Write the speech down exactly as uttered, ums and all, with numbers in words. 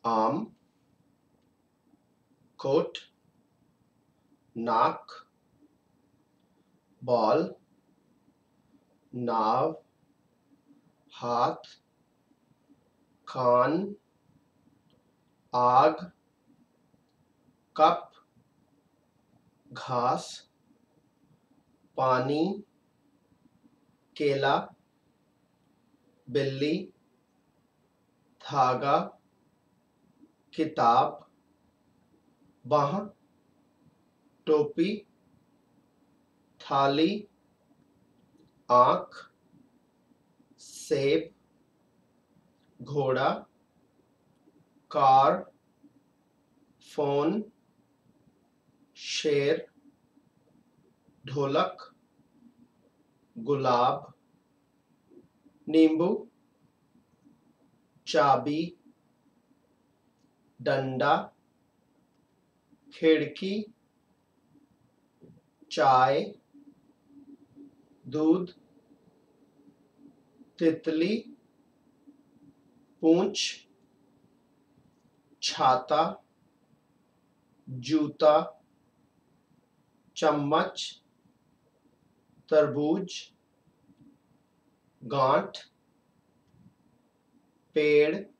आम, कोट, नाक, बॉल, नाव, हाथ, कान, आग, कप, घास, पानी, केला, बिल्ली, धागा, किताब, बाह, टोपी, थाली, आँख, सेब, घोड़ा, कार, फोन, शेर, ढोलक, गुलाब, नींबू, चाबी, डंडा, खिड़की, चाय, दूध, तितली, पूंछ, छाता, जूता, चम्मच, तरबूज, गांठ, पेड़,